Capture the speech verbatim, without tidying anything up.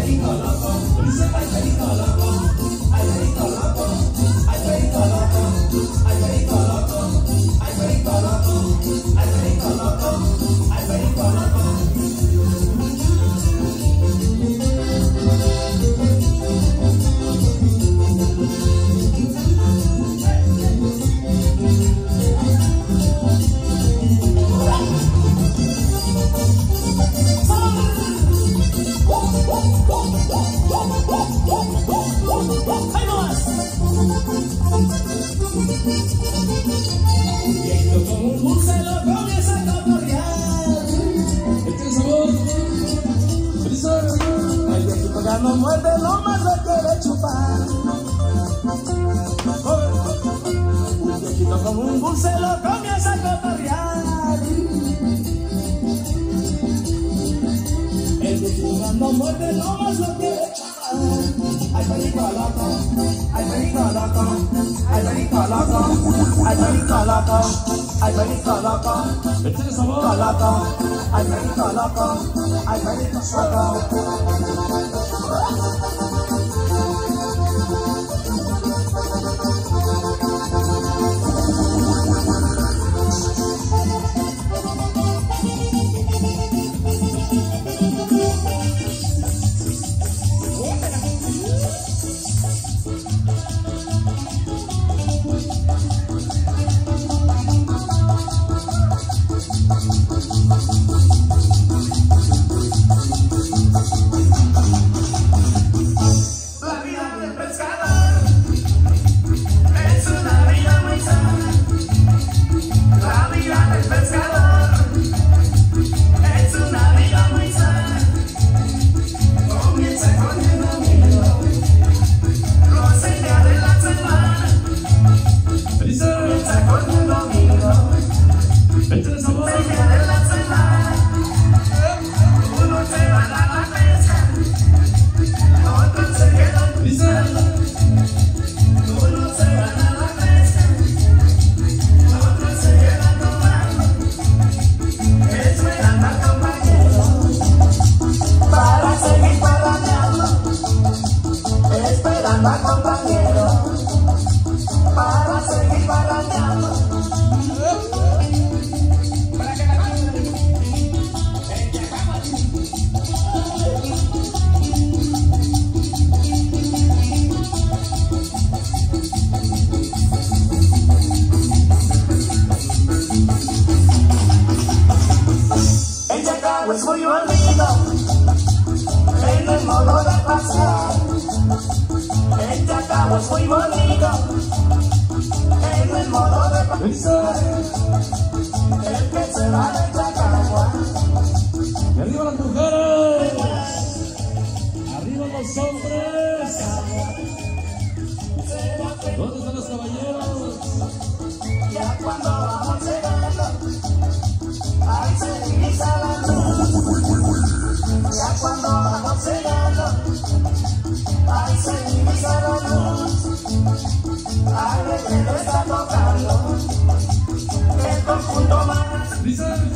perico loco, dice ay perico loco, ay perico loco, ay perico loco, ay perico loco, ay perico loco, ay perico loco, ay perico loco. Y esto como un dulce lo comienza a cotorrear. Este es sabor. El viejito ya no muerde, lo más lo quiere chupar. Un viejito como un dulce lo comienza a cotorrear. El viejito ya no muerde, lo más lo quiere chupar. Ay, perico loco, ay, perico loco, ay, perico loco, ay, perico loco, ay, perico loco, este es sabor loco, ay, perico loco, ay, perico loco. Compañero, para seguir barateando. Para que la el Yacagua es muy bonito en el modo de pasear. El Yacagua es muy bonito en el modo de pasar. El que se va de Yacagua. Y arriba las mujeres, arriba los hombres. ¿Dónde están los caballeros? Ya cuando vamos llegando, ahí se divisa la luz. Ya cuando vamos llegando, ahí se divisa la luz. Alguien que lo está tocando, el conjunto más.